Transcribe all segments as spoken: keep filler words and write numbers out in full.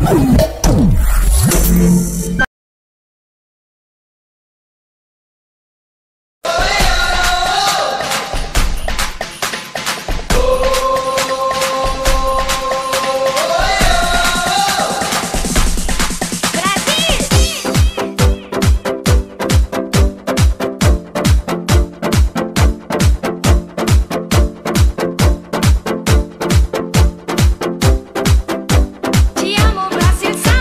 Te amo, Brasil.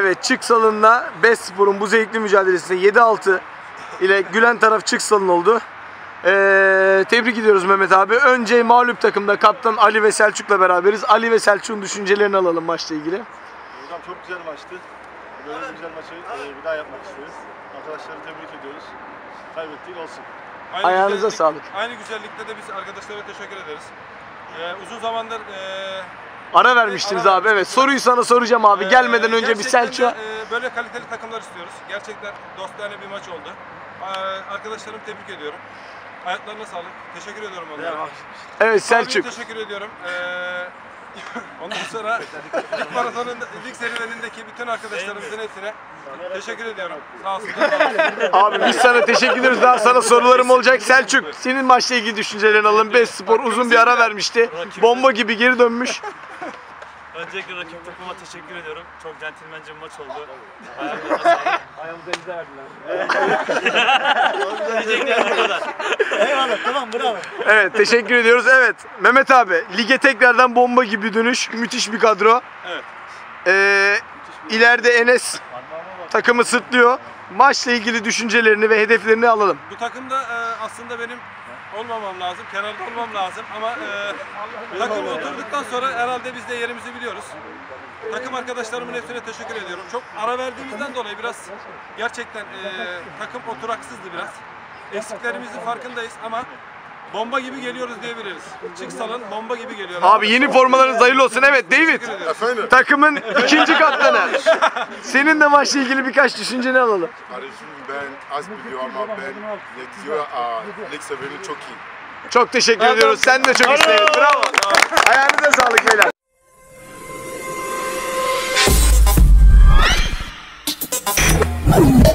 Evet, Çıksalın'la Beyspor'un bu zevkli mücadelesinde yedi altı ile gülen taraf Çıksalın oldu. Ee, tebrik ediyoruz Mehmet abi. Önce mağlup takımda kaptan Ali ve Selçuk'la beraberiz. Ali ve Selçuk'un düşüncelerini alalım maçla ilgili. Hocam çok güzel maçtı. Böyle bir güzel maçı e, bir daha yapmak isteriz. Arkadaşları tebrik ediyoruz. Kaybettik olsun. Aynı Ayağınıza sağlık. Aynı güzellikte de biz arkadaşlara teşekkür ederiz. Ee, uzun zamandır e, Ara vermiştiniz ara abi. Evet. Soruyu sana soracağım abi. e, Gelmeden önce bir gerçekten Selçuk'a. de, e, böyle kaliteli takımlar istiyoruz. Gerçekten dostane bir maç oldu. Ee, arkadaşlarımı tebrik ediyorum. Hayatlarına sağlık. Teşekkür ediyorum onlara. Evet Selçuk. Abiye teşekkür ediyorum. Ee, ondan sonra lig maratonun, lig serüvenindeki bütün arkadaşlarımızın hepsine teşekkür ediyorum. Sağ olsun. Abi biz sana teşekkür ediyoruz. Daha sana sorularım olacak. Selçuk, senin maçla ilgili düşüncelerini alalım. Beyspor uzun bir ara vermişti. Bomba gibi geri dönmüş. Öncelikle rakip takıma teşekkür ediyorum. Çok centilmence bir maç oldu. Ayaklarına sağlık. Ayağımıza imza verdiler. Diyeceklerim bu kadar. Eyvallah, tamam, bravo. Evet, teşekkür ediyoruz. Evet, Mehmet abi, lige tekrardan bomba gibi dönüş. Müthiş bir kadro. Evet. Ee, ileride Enes takımı sırtlıyor. Maçla ilgili düşüncelerini ve hedeflerini alalım. Bu takımda e, aslında benim olmamam lazım, kenarda olmam lazım ama e, takım oturduktan sonra herhalde biz de yerimizi biliyoruz. Takım arkadaşlarımın hepsine teşekkür ediyorum. Çok ara verdiğimizden dolayı biraz gerçekten e, takım oturaksızdı biraz. Eksiklerimizin farkındayız ama bomba gibi geliyoruz diyebiliriz. Çıksalın bomba gibi geliyor. Abi yeni formalarınız hayırlı olsun. Evet David, Efendim? takımın ikinci kaptanı. Senin de maçla ilgili birkaç düşünceni alalım. Kardeşim ben az biliyorum ama ben yetiyor. Lig severini çok iyi. Çok teşekkür ediyoruz. Sen de çok isteyin. Bravo. Ayağınıza sağlık beyler.